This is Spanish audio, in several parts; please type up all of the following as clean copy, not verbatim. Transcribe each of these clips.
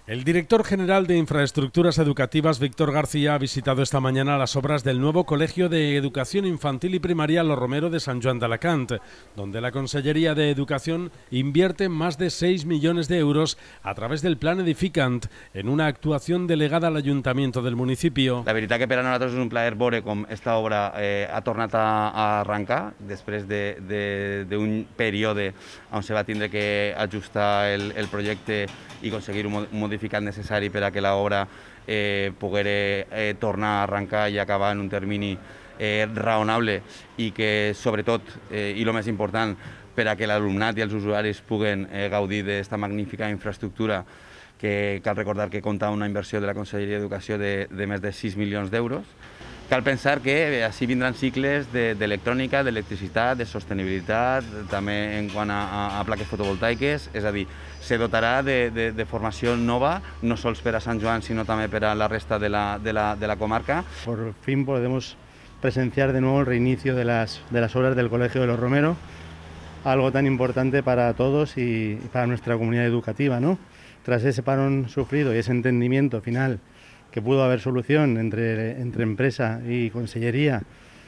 El director general de Infraestructuras Educativas, Víctor García, ha visitado esta mañana las obras del nuevo Colegio de Educación Infantil y Primaria Los Romero de Sant Joan d'Alacant, donde la Consellería de Educación invierte más de 6 millones de euros a través del Plan Edificant, en una actuación delegada al Ayuntamiento del municipio. La veritat que per a nosaltres és un plaer veure com esta obra ha tornat a arrencar després d'un període on se va tindre que ajustar el projecte i aconseguir un modificat necessari per a que l'obra pogués tornar a arrencar i acabar en un termini raonable i que, sobretot, i el més important, per a que l'alumnat i els usuaris puguen gaudir d'esta magnífica infraestructura que cal recordar que compta una inversió de la Conselleria d'Educació de més de 6 milions d'euros. Cal pensar que així vindran cicles d'electrònica, d'electricitat, de sostenibilitat, també en quant a plaques fotovoltaiques, és a dir, se dotarà de formació nova, no sols per a Sant Joan, sinó també per a la resta de la comarca. Por fin podemos presenciar de nuevo el reinicio de las obras del Colegio de los Romero, algo tan importante para todos y para nuestra comunidad educativa, ¿no? Tras ese parón sufrido y ese entendimiento final que pudo haber solución entre empresa y consellería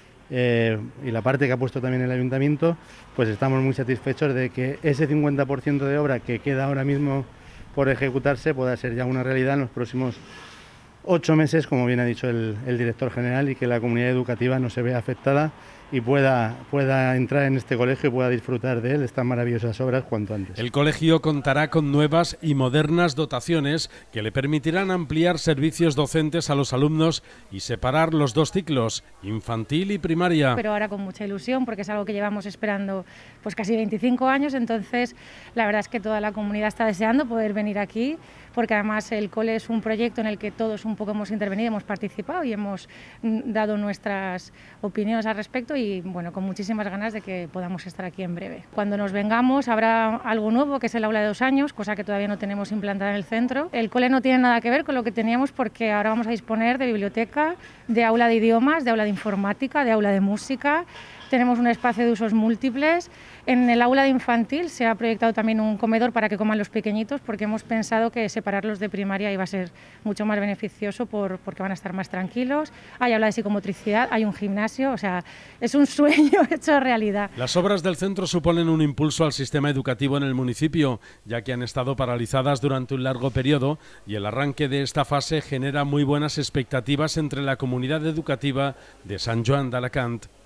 y la parte que ha puesto también el ayuntamiento, pues estamos muy satisfechos de que ese 50% de obra que queda ahora mismo por ejecutarse pueda ser ya una realidad en los próximos 8 meses, como bien ha dicho el director general, y que la comunidad educativa no se vea afectada y pueda entrar en este colegio y pueda disfrutar de él, estas maravillosas obras, cuanto antes. El colegio contará con nuevas y modernas dotaciones que le permitirán ampliar servicios docentes a los alumnos y separar los dos ciclos, infantil y primaria. Pero ahora con mucha ilusión, porque es algo que llevamos esperando pues casi 25 años, entonces la verdad es que toda la comunidad está deseando poder venir aquí, porque además el cole es un proyecto en el que todos un poco hemos intervenido, hemos participado y hemos dado nuestras opiniones al respecto y bueno, con muchísimas ganas de que podamos estar aquí en breve. Cuando nos vengamos habrá algo nuevo, que es el aula de 2 años, cosa que todavía no tenemos implantada en el centro. El cole no tiene nada que ver con lo que teníamos, porque ahora vamos a disponer de biblioteca, de aula de idiomas, de aula de informática, de aula de música. Tenemos un espacio de usos múltiples. En el aula de infantil se ha proyectado también un comedor para que coman los pequeñitos, porque hemos pensado que separarlos de primaria iba a ser mucho más beneficioso porque van a estar más tranquilos. Hay aula de psicomotricidad, hay un gimnasio, o sea, es un sueño hecho realidad. Las obras del centro suponen un impulso al sistema educativo en el municipio, ya que han estado paralizadas durante un largo periodo y el arranque de esta fase genera muy buenas expectativas entre la comunidad educativa de Sant Joan d'Alacant.